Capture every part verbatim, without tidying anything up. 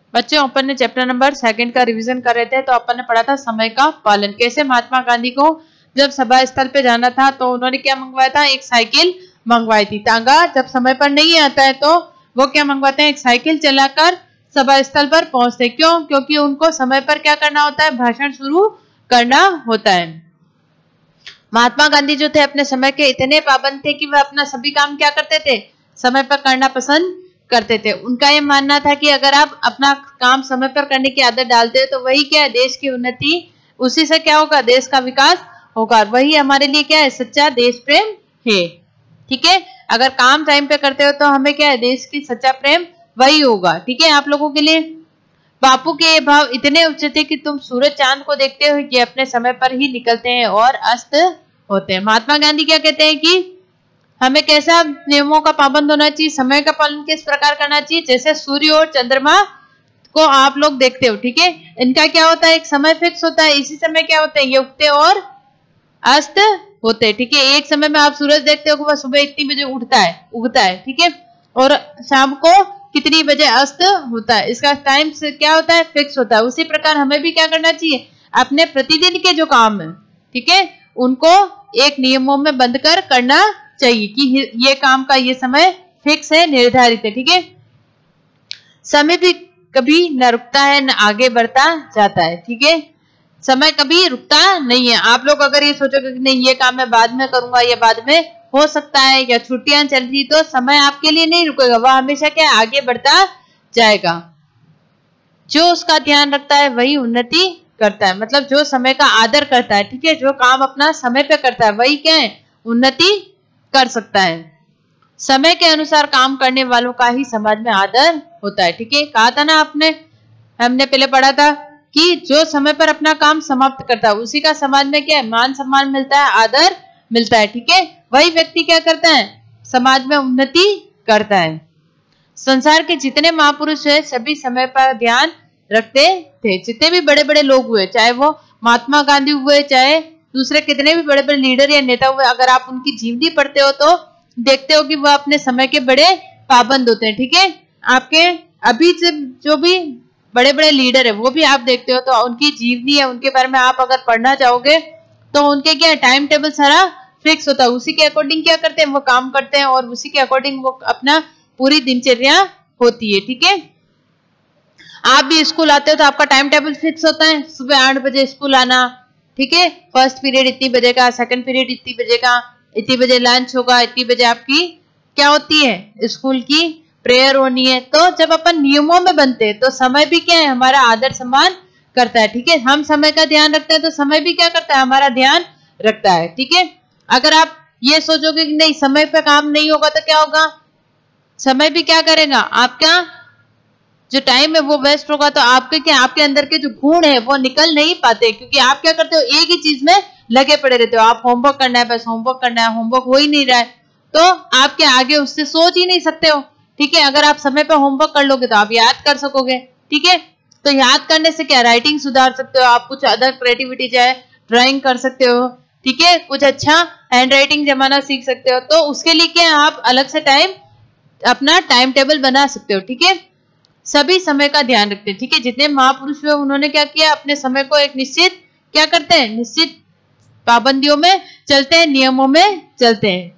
बच्चों अपन ने चैप्टर नंबर सेकंड का रिवीजन कर रहे थे, तो अपन ने पढ़ा था समय का पालन। कैसे महात्मा गांधी को जब सभा स्थल पे जाना था तो उन्होंने क्या मंगवाया था, एक साइकिल मंगवाई थी। तांगा जब समय पर नहीं आता है तो वो क्या मंगवाते हैं, एक साइकिल चलाकर सभा स्थल पर पहुंचते। क्यों? क्योंकि उनको समय पर क्या करना होता है, भाषण शुरू करना होता है। महात्मा गांधी जो थे अपने समय के इतने पाबंद थे कि वह अपना सभी काम क्या करते थे, समय पर करना पसंद करते थे। उनका ये मानना था कि अगर आप अपना काम समय पर करने की आदत डालते हैं तो वही क्या है, देश की उन्नति, उसी से क्या होगा, देश का विकास होगा। वही हमारे लिए क्या है, सच्चा देश प्रेम है। ठीक है, अगर काम टाइम पे करते हो तो हमें क्या है, देश की सच्चा प्रेम वही होगा। ठीक है, आप लोगों के लिए बापू के ये भाव इतने उच्च थे कि तुम सूरज चांद को देखते हो कि अपने समय पर ही निकलते हैं और अस्त होते हैं। महात्मा गांधी क्या कहते हैं कि हमें कैसा नियमों का पाबंद होना चाहिए, समय का पालन किस प्रकार करना चाहिए, जैसे सूर्य और चंद्रमा को आप लोग देखते हो। ठीक है, इनका क्या होता है, एक समय फिक्स होता है, इसी समय क्या होते हैं, ये उगते और अस्त होते हैं। ठीक है, एक समय में आप सूरज देखते हो कि वह सुबह इतनी बजे उठता है उगता है। ठीक है, और शाम को कितनी बजे अस्त होता है, इसका टाइम से क्या होता है, फिक्स होता है। उसी प्रकार हमें भी क्या करना चाहिए, अपने प्रतिदिन के जो काम है, ठीक है, उनको एक नियमों में बंद कर करना चाहिए कि ये काम का ये समय फिक्स है, निर्धारित है। ठीक है, समय भी कभी न रुकता है न आगे बढ़ता जाता है। ठीक है, समय कभी रुकता नहीं है। आप लोग अगर ये सोचोगे कि नहीं ये काम मैं बाद में करूंगा या बाद में हो सकता है या छुट्टियां चल रही, तो समय आपके लिए नहीं रुकेगा, वह हमेशा क्या आगे बढ़ता जाएगा। जो उसका ध्यान रखता है वही उन्नति करता है, मतलब जो समय का आदर करता है। ठीक है, जो काम अपना समय पे करता है वही क्या है, उन्नति कर सकता है। समय के अनुसार काम करने वालों का ही समाज में आदर होता है। ठीक है, कहा था ना आपने, हमने पहले पढ़ा था कि जो समय पर अपना काम समाप्त करता है उसी का समाज में क्या है, मान सम्मान मिलता है, आदर मिलता है। ठीक है, वही व्यक्ति क्या करता है, समाज में उन्नति करता है। संसार के जितने महापुरुष है सभी समय पर ध्यान रखते थे। जितने भी बड़े बड़े लोग हुए, चाहे वो महात्मा गांधी हुए, चाहे दूसरे कितने भी बड़े बड़े लीडर या नेता हुए, अगर आप उनकी जीवनी पढ़ते हो तो देखते हो कि वह अपने समय के बड़े पाबंद होते हैं। ठीक है, आपके अभी जो भी बड़े बड़े लीडर है वो भी आप देखते हो तो उनकी जीवनी है, उनके बारे में आप अगर पढ़ना चाहोगे तो उनके क्या टाइम टेबल सारा फिक्स होता है, उसी के अकॉर्डिंग क्या करते हैं, वो काम करते हैं और उसी के अकॉर्डिंग वो अपना पूरी दिनचर्या होती है। ठीक है, आप भी स्कूल आते हो तो आपका टाइम टेबल फिक्स होता है, सुबह आठ बजे स्कूल आना। ठीक है, फर्स्ट पीरियड इतनी बजे का, सेकंड पीरियड इतनी बजे का, इतनी बजे लंच होगा, इतनी बजे आपकी क्या होती है, स्कूल की प्रेयर होनी है। तो जब अपन नियमों में बनते हैं तो समय भी क्या है, हमारा आदर सम्मान करता है। ठीक है, हम समय का ध्यान रखते हैं तो समय भी क्या करता है, हमारा ध्यान रखता है। ठीक है, अगर आप ये सोचोगे कि नहीं समय पे काम नहीं होगा तो क्या होगा, समय भी क्या करेगा, आपका जो टाइम है वो वेस्ट होगा। तो आपके क्या, आपके अंदर के जो गुण है वो निकल नहीं पाते, क्योंकि आप क्या करते हो, एक ही चीज में लगे पड़े रहते हो। आप होमवर्क करना है, बस होमवर्क करना है, होमवर्क हो ही नहीं रहा है तो आप क्या आगे उससे सोच ही नहीं सकते हो। ठीक है, अगर आप समय पे होमवर्क कर लोगे तो आप याद कर सकोगे। ठीक है, तो याद करने से क्या, राइटिंग सुधार सकते हो आप, कुछ अदर क्रिएटिविटी चाहे ड्राइंग कर सकते हो। ठीक है, कुछ अच्छा हैंड राइटिंग जमाना सीख सकते हो। तो उसके लिए क्या, आप अलग से टाइम अपना टाइम टेबल बना सकते हो। ठीक है, सभी समय का ध्यान रखते हैं। ठीक है, जितने महापुरुष हुए उन्होंने क्या किया, अपने समय को एक निश्चित क्या करते हैं, निश्चित पाबंदियों में चलते हैं, नियमों में चलते हैं।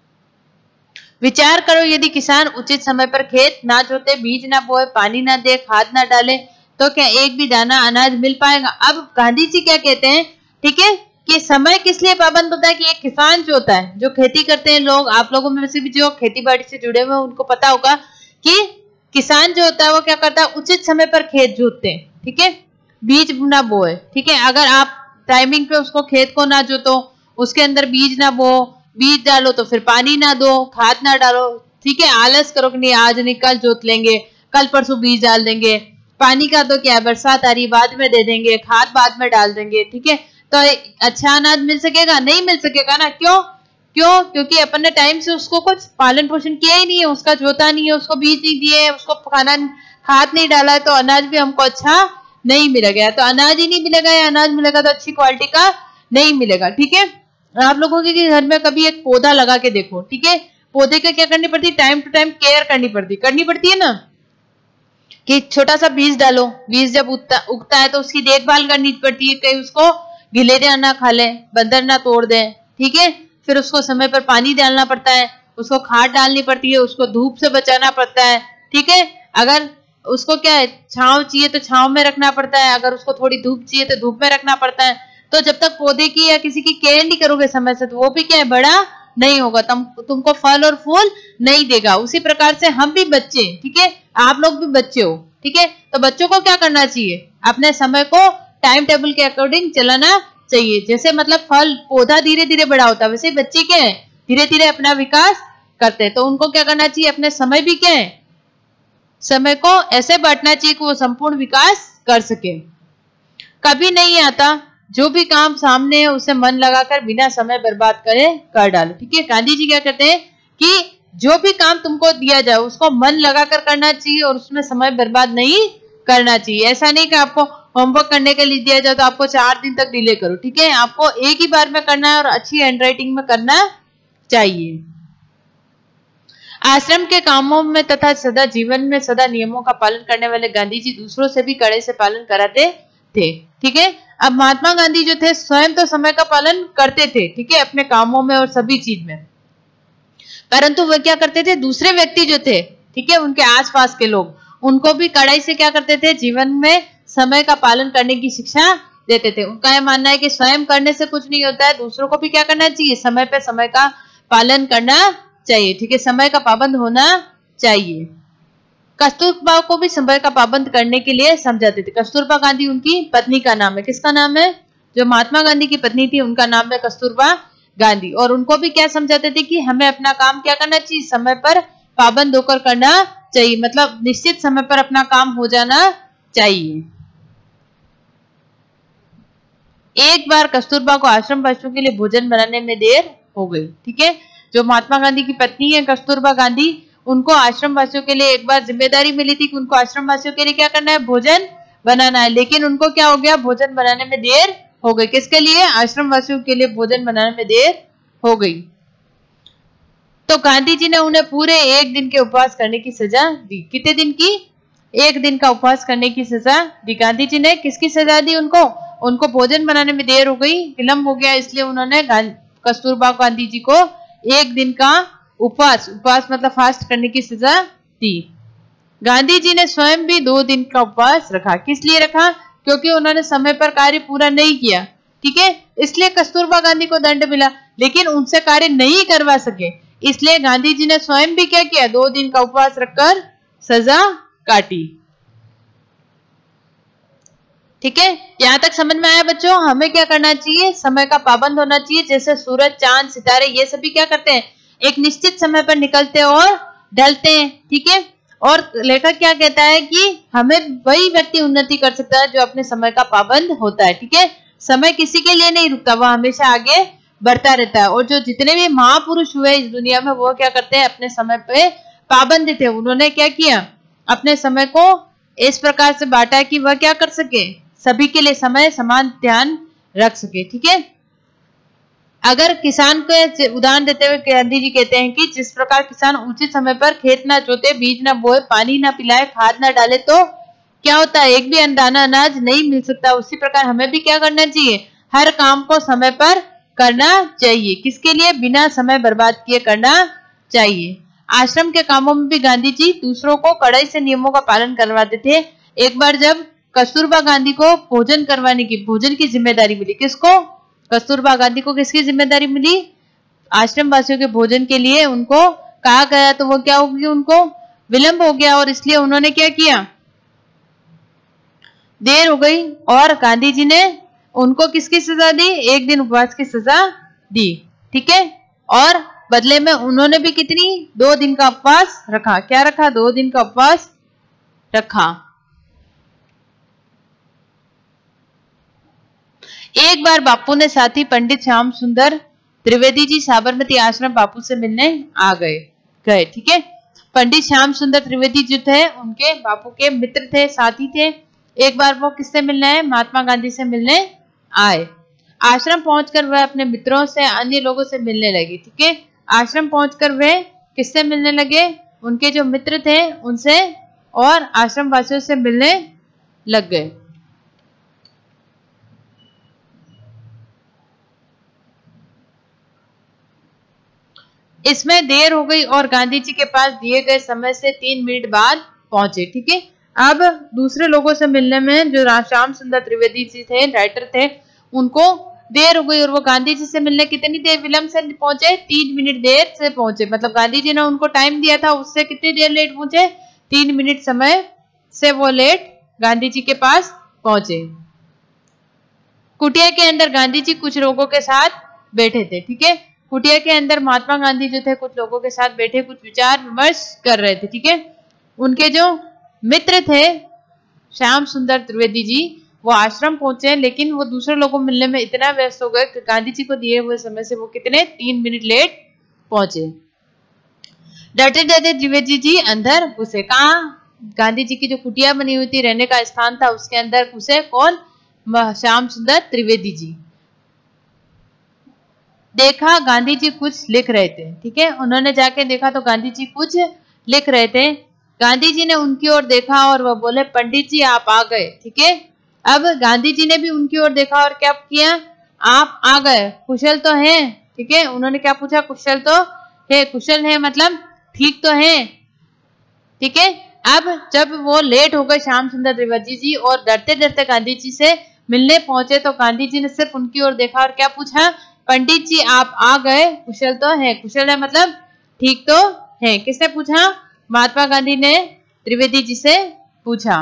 विचार करो, यदि किसान उचित समय पर खेत ना जोते, बीज ना बोए, पानी ना दे, खाद ना डाले तो क्या एक भी दाना अनाज मिल पाएगा। अब गांधी जी क्या कहते हैं, ठीक है, कि समय किस लिए पाबंद होता है कि एक किसान जो होता है, जो खेती करते हैं लोग, आप लोगों में से भी जो खेती बाड़ी से जुड़े हुए हैं उनको पता होगा कि किसान जो होता है वो क्या करता है, उचित समय पर खेत जोतते हैं। ठीक है, बीज ना बोए। ठीक है, अगर आप टाइमिंग पे उसको खेत को ना जोतो, उसके अंदर बीज ना बो, बीज डालो तो फिर पानी ना दो, खाद ना डालो। ठीक है, आलस करो कि नहीं आज नहीं कल जोत लेंगे, कल परसों बीज डाल देंगे, पानी का तो क्या बरसात आ रही बाद में दे देंगे, खाद बाद में डाल देंगे। ठीक है, तो अच्छा अनाज मिल सकेगा, नहीं मिल सकेगा ना। क्यों क्यों क्योंकि अपन ने टाइम से उसको कुछ पालन पोषण किया ही नहीं है, उसका जोता नहीं है, उसको बीज नहीं दिए, उसको खाना खाद नहीं डाला है, तो अनाज भी हमको अच्छा नहीं मिलेगा। तो अनाज ही नहीं मिलेगा या अनाज मिलेगा तो अच्छी क्वालिटी का नहीं मिलेगा। ठीक है, आप लोगों के घर में कभी एक पौधा लगा के देखो। ठीक है, पौधे का क्या करनी पड़ती है, टाइम टू टाइम केयर करनी पड़ती करनी पड़ती है ना। कि छोटा सा बीज डालो, बीज जब उगता उगता है तो उसकी देखभाल करनी पड़ती है, कहीं उसको गिलेरिया ना खा ले, बंदर ना तोड़ दे, ठीक है। फिर उसको समय पर पानी डालना पड़ता है, उसको खाद डालनी पड़ती है, उसको धूप से बचाना पड़ता है, ठीक है। अगर उसको क्या है छांव चाहिए तो छांव में रखना पड़ता है, अगर उसको थोड़ी धूप चाहिए तो धूप में रखना पड़ता है। तो जब तक पौधे की या किसी की केयर नहीं करोगे समय से तो वो भी क्या है बड़ा नहीं होगा, तुम तुमको फल और फूल नहीं देगा। उसी प्रकार से हम भी बच्चे, ठीक है, आप लोग भी बच्चे हो, ठीक है। तो बच्चों को क्या करना चाहिए, अपने समय को टाइम टेबल के अकॉर्डिंग चलाना चाहिए। जैसे मतलब फल पौधा धीरे धीरे बड़ा होता है, वैसे बच्चे क्या है धीरे धीरे अपना विकास करते हैं। तो उनको क्या करना चाहिए, अपने समय भी क्या है समय को ऐसे बांटना चाहिए कि वो संपूर्ण विकास कर सके। कभी नहीं आता, जो भी काम सामने है उसे मन लगाकर बिना समय बर्बाद करे कर डालो, ठीक है। गांधी जी क्या कहते हैं कि जो भी काम तुमको दिया जाए उसको मन लगाकर करना चाहिए और उसमें समय बर्बाद नहीं करना चाहिए। ऐसा नहीं कि आपको होमवर्क करने के लिए दिया जाए तो आपको चार दिन तक डिले करो, ठीक है। आपको एक ही बार में करना है और अच्छी हैंडराइटिंग में करना चाहिए। आश्रम के कामों में तथा सदा जीवन में सदा नियमों का पालन करने वाले गांधी जी दूसरों से भी कड़े से पालन कराते थे, ठीक है। अब महात्मा गांधी जो थे स्वयं तो समय का पालन करते थे, ठीक है, अपने कामों में और सभी चीज में, परंतु वे क्या करते थे दूसरे व्यक्ति जो थे, ठीक है, उनके आसपास के लोग, उनको भी कड़ाई से क्या करते थे जीवन में समय का पालन करने की शिक्षा देते थे। उनका यह मानना है कि स्वयं करने से कुछ नहीं होता है, दूसरों को भी क्या करना चाहिए समय पे समय का पालन करना चाहिए, ठीक है, समय का पाबंद होना चाहिए। कस्तूरबा को भी समय का पाबंद करने के लिए समझाते थे। कस्तूरबा गांधी उनकी पत्नी का नाम है, किसका नाम है, जो महात्मा गांधी की पत्नी थी उनका नाम है कस्तूरबा गांधी। और उनको भी क्या समझाते थे कि हमें अपना काम क्या करना चाहिए समय पर पाबंद होकर करना चाहिए, मतलब निश्चित समय पर अपना काम हो जाना चाहिए। एक बार कस्तूरबा को आश्रम वासियों के लिए भोजन बनाने में देर हो गई, ठीक है। जो महात्मा गांधी की पत्नी है कस्तूरबा गांधी, उनको आश्रम वासियों के लिए एक बार जिम्मेदारी मिली थी कि उनको आश्रम वासियों के लिए क्या करना है भोजन बनाना है, लेकिन उनको क्या हो गया भोजन बनाने में देर हो गई। किसके लिए, आश्रम वासियों के लिए भोजन बनाने में देर हो गई। तो गांधी जी ने उन्हें पूरे एक दिन के उपवास करने की सजा दी। कितने दिन की, एक दिन का उपवास करने की सजा दी। गांधी जी ने किसकी सजा दी उनको, उनको भोजन बनाने में देर हो गई, विलंब हो गया, इसलिए उन्होंने कस्तूरबा गांधी जी को एक दिन का उपवास, उपवास मतलब फास्ट करने की सजा दी। गांधी जी ने स्वयं भी दो दिन का उपवास रखा। किस लिए रखा, क्योंकि उन्होंने समय पर कार्य पूरा नहीं किया, ठीक है, इसलिए कस्तूरबा गांधी को दंड मिला, लेकिन उनसे कार्य नहीं करवा सके, इसलिए गांधी जी ने स्वयं भी क्या किया, दो दिन का उपवास रखकर सजा काटी। ठीक है, यहां तक समझ में आया बच्चों। हमें क्या करना चाहिए, समय का पाबंद होना चाहिए। जैसे सूरज, चांद, सितारे ये सभी क्या करते हैं, एक निश्चित समय पर निकलते और ढलते हैं, ठीक है। और लेखक क्या कहता है कि हमें वही व्यक्ति उन्नति कर सकता है जो अपने समय का पाबंद होता है, ठीक है। समय किसी के लिए नहीं रुकता, वह हमेशा आगे बढ़ता रहता है। और जो जितने भी महापुरुष हुए इस दुनिया में, वो क्या करते हैं, अपने समय पे पाबंद थे। उन्होंने क्या किया, अपने समय को इस प्रकार से बांटा कि वह क्या कर सके, सभी के लिए समय समान ध्यान रख सके, ठीक है। अगर किसान को उदाहरण देते हुए गांधी जी कहते हैं कि जिस प्रकार किसान उचित समय पर खेत ना जोते, बीज ना बोए, पानी ना पिलाए, खाद ना डाले तो क्या होता है, एक भी अन्नदाना अनाज नहीं मिल सकता। उसी प्रकार हमें भी क्या करना चाहिए, हर काम को समय पर करना चाहिए। किसके लिए, बिना समय बर्बाद किए करना चाहिए। आश्रम के कामों में भी गांधी जी दूसरों को कड़ाई से नियमों का पालन करवाते थे। एक बार जब कस्तूरबा गांधी को भोजन करवाने की भोजन की जिम्मेदारी मिली, किसको, कस्तूरबा गांधी को किसकी जिम्मेदारी मिली, आश्रम वासियों के भोजन के लिए उनको कहा गया, तो वो क्या होगी, उनको विलंब हो गया और इसलिए उन्होंने क्या किया, देर हो गई। और गांधी जी ने उनको किसकी सजा दी, एक दिन उपवास की सजा दी, ठीक है। और बदले में उन्होंने भी कितनी, दो दिन का उपवास रखा। क्या रखा, दो दिन का उपवास रखा। एक बार बापू ने साथी पंडित श्याम सुंदर त्रिवेदी जी साबरमती आश्रम बापू से मिलने आ गए गए ठीक है। पंडित श्याम सुंदर त्रिवेदी जो थे उनके बापू के मित्र थे, साथी थे। एक बार वो किससे मिलने आए, महात्मा गांधी से मिलने आए। आश्रम पहुंचकर वह अपने मित्रों से, अन्य लोगों से मिलने लगे, ठीक है। आश्रम पहुंचकर वे किससे मिलने लगे, उनके जो मित्र थे उनसे और आश्रम वासियों से मिलने लग गए। इसमें देर हो गई और गांधी जी के पास दिए गए समय से तीन मिनट बाद पहुंचे। ठीक है, अब दूसरे लोगों से मिलने में जो श्याम सुंदर त्रिवेदी जी थे, राइटर थे, उनको देर हो गई और वो गांधी जी से मिलने कितनी देर विलंब से पहुंचे, तीन मिनट देर से पहुंचे। मतलब गांधी जी ने उनको टाइम दिया था, उससे कितनी देर लेट पहुंचे, तीन मिनट समय से वो लेट गांधी जी के पास पहुंचे। कुटिया के अंदर गांधी जी कुछ लोगों के साथ बैठे थे। ठीक है, कुटिया के अंदर महात्मा गांधी जो थे कुछ लोगों के साथ बैठे कुछ विचार विमर्श कर रहे थे। ठीक है, उनके जो मित्र थे श्याम सुंदर त्रिवेदी जी, वो आश्रम पहुंचे, लेकिन वो दूसरे लोगों मिलने में इतना व्यस्त हो गए कि गांधी जी को दिए हुए समय से वो कितने तीन मिनट लेट पहुंचे। डरते डरते त्रिवेदी जी अंदर घुसे। कहा? गांधी जी की जो कुटिया बनी हुई थी, रहने का स्थान था, उसके अंदर घुसे। कौन? श्याम सुंदर त्रिवेदी जी। देखा गांधी जी कुछ लिख रहे थे। ठीक है, उन्होंने जाके देखा तो गांधी जी कुछ लिख रहे थे। गांधी जी ने उनकी ओर देखा और वह बोले, पंडित जी आप आ गए। ठीक है, अब गांधी जी ने भी उनकी ओर देखा और क्या किया, आप आ गए, कुशल तो हैं? ठीक है, उन्होंने क्या पूछा, कुशल तो है? कुशल है मतलब ठीक तो है। ठीक है, अब जब वो लेट हो गए श्याम सुंदर त्रिवेदी जी और डरते डरते गांधी जी से मिलने पहुंचे तो गांधी जी ने सिर्फ उनकी ओर देखा और क्या पूछा, पंडित जी आप आ गए, कुशल तो है? कुशल है मतलब ठीक तो है। किसने पूछा? महात्मा गांधी ने त्रिवेदी जी से पूछा।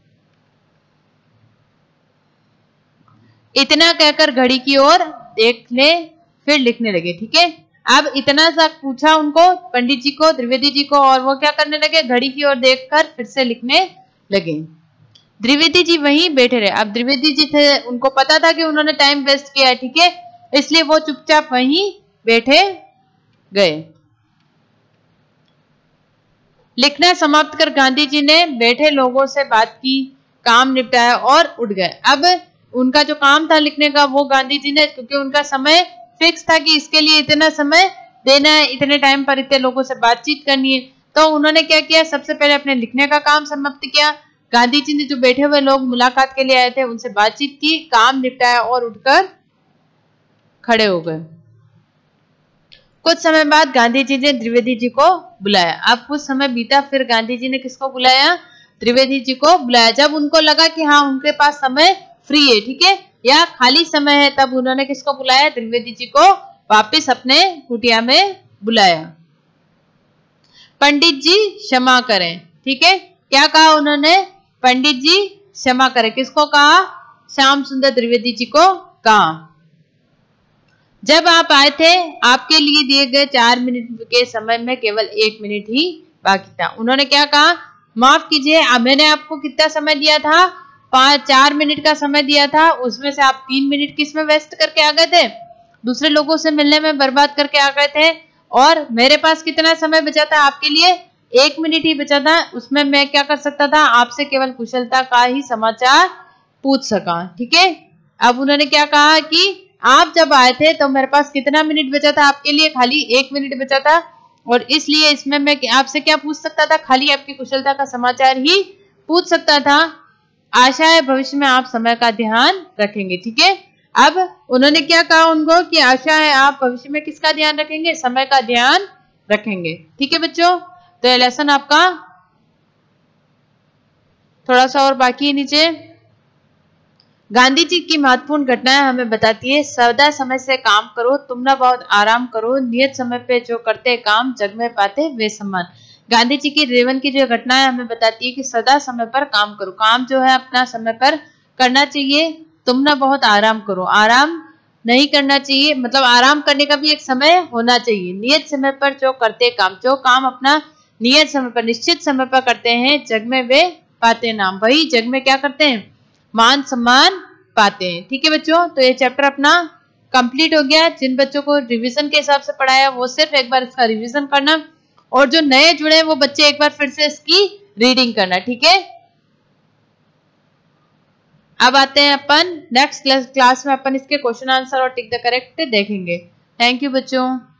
इतना कहकर घड़ी की ओर देखने फिर लिखने लगे। ठीक है, अब इतना सा पूछा उनको, पंडित जी को, त्रिवेदी जी को, और वो क्या करने लगे, घड़ी की ओर देखकर फिर से लिखने लगे। त्रिवेदी जी वहीं बैठे रहे। अब त्रिवेदी जी थे, उनको पता था कि उन्होंने टाइम वेस्ट किया है। ठीक है, इसलिए वो चुपचाप वहीं बैठे गए। लिखना समाप्त कर गांधी जी ने बैठे लोगों से बात की, काम निपटाया और उठ गए। अब उनका जो काम था लिखने का, वो गांधी जी ने, क्योंकि उनका समय फिक्स था कि इसके लिए इतना समय देना है, इतने टाइम पर इतने लोगों से बातचीत करनी है, तो उन्होंने क्या किया, सबसे पहले अपने लिखने का काम समाप्त किया। गांधी जी ने जो बैठे हुए लोग मुलाकात के लिए आए थे उनसे बातचीत की, काम निपटाया और उठकर खड़े हो गए। कुछ समय बाद गांधी जी ने त्रिवेदी जी को बुलाया। अब कुछ समय बीता, फिर गांधी जी ने किसको बुलाया, त्रिवेदी जी को बुलाया। जब उनको लगा कि हाँ उनके पास समय फ्री है, ठीक है, या खाली समय है, तब उन्होंने किसको बुलाया, त्रिवेदी जी को वापस अपने कुटिया में बुलाया। पंडित जी क्षमा करें। ठीक है, क्या कहा उन्होंने, पंडित जी क्षमा करें। किसको कहा, श्याम सुंदर त्रिवेदी जी को कहा। जब आप आए थे आपके लिए दिए गए चार मिनट के समय में केवल एक मिनट ही बाकी था। उन्होंने क्या कहा, माफ कीजिए, मैंने आपको कितना समय दिया था, पांच चार मिनट का समय दिया था, उसमें से आप तीन मिनट किस में वेस्ट करके आ गए थे, दूसरे लोगों से मिलने में बर्बाद करके आ गए थे, और मेरे पास कितना समय बचा था आपके लिए, एक मिनट ही बचा था, उसमें मैं क्या कर सकता था, आपसे केवल कुशलता का ही समाचार पूछ सका। ठीक है, अब उन्होंने क्या कहा कि आप जब आए थे तो मेरे पास कितना मिनट बचा था आपके लिए, खाली एक मिनट बचा था, और इसलिए इसमें मैं आपसे क्या पूछ सकता था, खाली आपकी कुशलता का समाचार ही पूछ सकता था। आशा है भविष्य में आप समय का ध्यान रखेंगे। ठीक है, अब उन्होंने क्या कहा उनको कि आशा है आप भविष्य में किसका ध्यान रखेंगे, समय का ध्यान रखेंगे। ठीक है बच्चों, तो ये लेसन आपका थोड़ा सा और बाकी है नीचे। गांधी जी की महत्वपूर्ण घटनाएं हमें बताती है, सदा समय से काम करो, तुम ना बहुत आराम करो, नियत समय पे जो करते काम जग में पाते वे सम्मान। गांधी जी की जीवन की जो घटनाएं हमें बताती है कि सदा समय पर काम करो, काम जो है अपना समय पर करना चाहिए, तुम ना बहुत आराम करो, आराम नहीं करना चाहिए, मतलब आराम करने का भी एक समय होना चाहिए। नियत समय पर जो करते काम, जो काम अपना नियत समय पर निश्चित समय पर करते हैं, जग में वे पाते नाम, वही जग में क्या करते हैं, मान सम्मान पाते हैं। ठीक है बच्चों, तो ये चैप्टर अपना कंप्लीट हो गया। जिन बच्चों को रिवीजन के हिसाब से पढ़ाया वो सिर्फ एक बार इसका रिवीजन करना, और जो नए जुड़े वो बच्चे एक बार फिर से इसकी रीडिंग करना। ठीक है, अब आते हैं अपन नेक्स्ट क्लास में, अपन इसके क्वेश्चन आंसर और टिक द करेक्ट देखेंगे। थैंक यू बच्चों।